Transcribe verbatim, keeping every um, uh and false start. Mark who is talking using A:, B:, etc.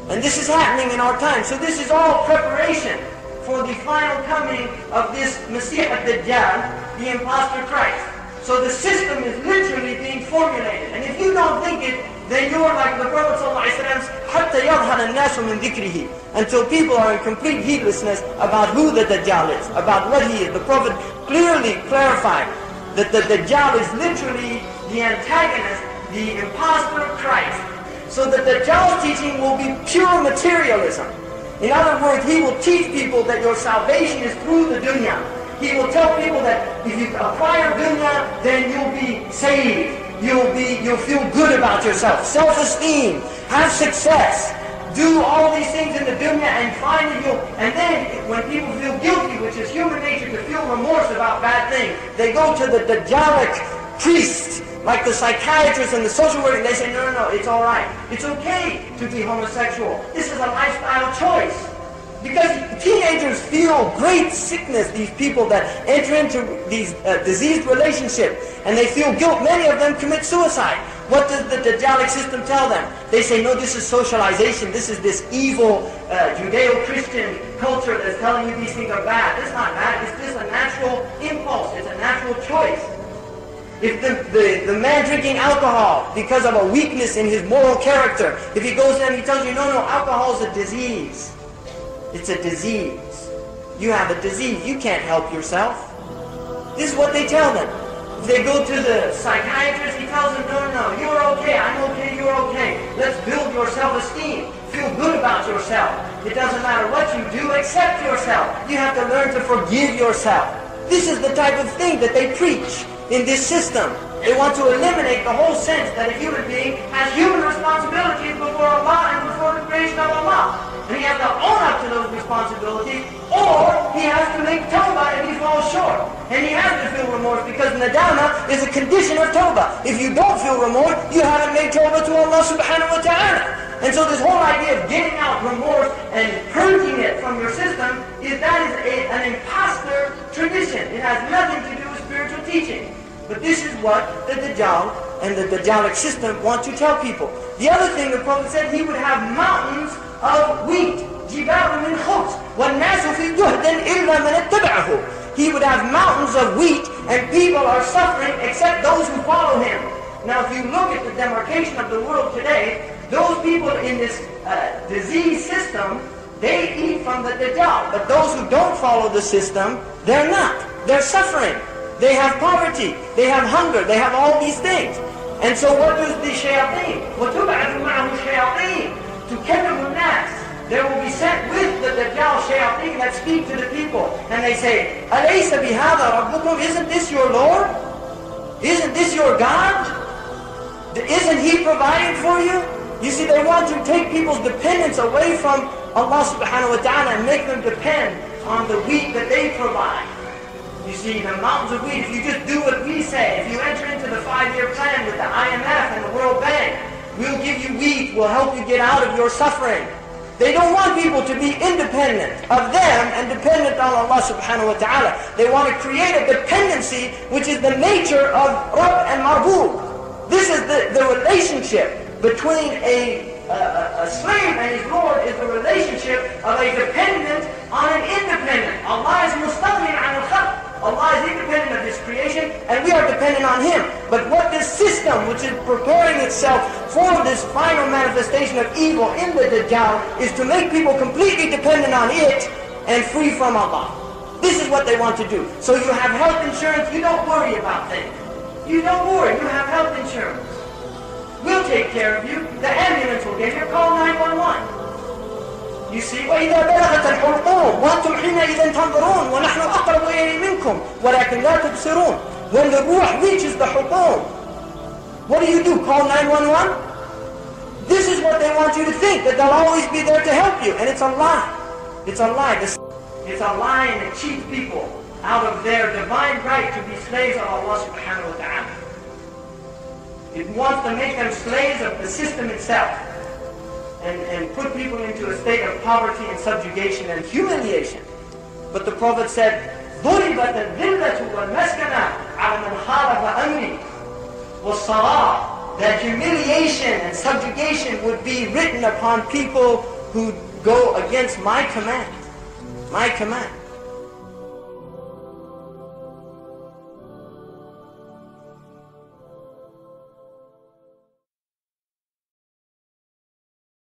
A: And this is happening in our time. So this is all preparation for the final coming of this Masih ad-Dajjal, the impostor Christ. So the system is literally being formulated. And if you don't think it, then you're like the Prophet ﷺ, حَتَّى يَظْهَرَ النَّاسُ مِنْ ذِكْرِهِ, until people are in complete heedlessness about who the Dajjal is, about what he is. The Prophet clearly clarified that the Dajjal is literally the antagonist, the impostor of Christ. So the Dajjal's teaching will be pure materialism. In other words, he will teach people that your salvation is through the dunya. He will tell people that if you acquire dunya, then you'll be saved. You'll be, you'll feel good about yourself. Self-esteem, have success, do all these things in the dunya, and finally you'll, and then when people feel guilty, which is human nature to feel remorse about bad things, they go to the Dajjalic priest, like the psychiatrist and the social worker, and they say, no, no, no, it's all right. It's okay to be homosexual. This is a lifestyle choice. Because teenagers feel great sickness, these people that enter into these uh, diseased relationships, and they feel guilt. Many of them commit suicide. What does the Dajjalic system tell them? They say, no, this is socialization. This is this evil uh, Judeo-Christian culture that's telling you these things are bad. It's not bad. It's just a natural impulse. It's a natural choice. If the, the, the man drinking alcohol because of a weakness in his moral character, if he goes in and he tells you, no, no, alcohol is a disease. It's a disease. You have a disease. You can't help yourself. This is what they tell them. If they go to the psychiatrist, he tells them, no, no, no, you're okay, I'm okay, you're okay. Let's build your self-esteem. Feel good about yourself. It doesn't matter what you do, accept yourself. You have to learn to forgive yourself. This is the type of thing that they preach in this system. They want to eliminate the whole sense that a human being has human responsibilities before Allah and before the creation of Allah. And he has to own up to those responsibilities, or he has to make tawbah if he falls short. And he has to feel remorse, because nadama is a condition of tawbah. If you don't feel remorse, you haven't made tawbah to Allah subhanahu wa ta'ala. And so this whole idea of getting out remorse and purging it from your system, is that is a, an imposter tradition. It has nothing to do with spiritual teaching. But this is what the Dajjal and the Dajjalic system want to tell people. The other thing the Prophet said, he would have mountains of wheat, جِبَالٌ مِنْ خُبْزٍ وَالنَّاسُ فِي جُهْدٍ إِلَّا مَنِ اتَّبَعَهُ. He would have mountains of wheat, and people are suffering except those who follow him. Now if you look at the demarcation of the world today, those people in this uh, disease system, they eat from the Dajjal. But those who don't follow the system, they're not. They're suffering. They have poverty. They have hunger. They have all these things. And so what does the shayateen? وَتُبْعَثُ مَعَهُ الشَّيَاطِينَ تُكَلِّمُ النَّاسِ. There will be sent with the Dajjal shayateen that speak to the people. And they say, أَلَيْسَ بِهَذَا رَبُّكُمْ? Isn't this your Lord? Isn't this your God? Isn't He providing for you? You see, they want to take people's dependence away from Allah subhanahu wa ta'ala and make them depend on the wheat that they provide. You see, the mountains of wheat, if you just do what we say, if you enter into the five-year plan with the I M F and the World Bank, we'll give you wheat, we'll help you get out of your suffering. They don't want people to be independent of them and dependent on Allah subhanahu wa ta'ala. They want to create a dependency which is the nature of Rabb and Marbub. This is the, the relationship between a, a, a slave and his Lord, is the relationship of a dependent on an independent. Allah is mustaghnin an al-khalq. Allah is independent of His creation, and we are dependent on Him. But what this system, which is preparing itself for this final manifestation of evil in the Dajjal, is to make people completely dependent on it and free from Allah. This is what they want to do. So you have health insurance, you don't worry about things. You don't worry, you have health insurance. We'll take care of you. The ambulance will get here. Call nine one one. You see, وَإِذَا بَلَغَتَ الْحُلْقُومُ وَأَنْتُمْ حِينَئِذٍ تَنْظُرُونَ وَنَحْنُ أَقْرَبُ إِلَيْهِ مِنْكُمْ وَلَكِنْ لَا تُبْصِرُونَ. When the ruh reaches the hulqum, what do you do? Call nine one one? This is what they want you to think, that they'll always be there to help you. And it's a lie. It's a lie. It's a lie, and it cheats people out of their divine right to be slaves of Allah subhanahu wa ta'ala. It wants to make them slaves of the system itself. And, and put people into a state of poverty and subjugation and humiliation. But the Prophet said, ضُرِبَتَ الذِّلَّةُ وَالْمَسْكَنَةُ عَلَى مَنْ خَالَفَ أَمْرِي وَالصَّلَاةُ. That humiliation and subjugation would be written upon people who go against my command. My command.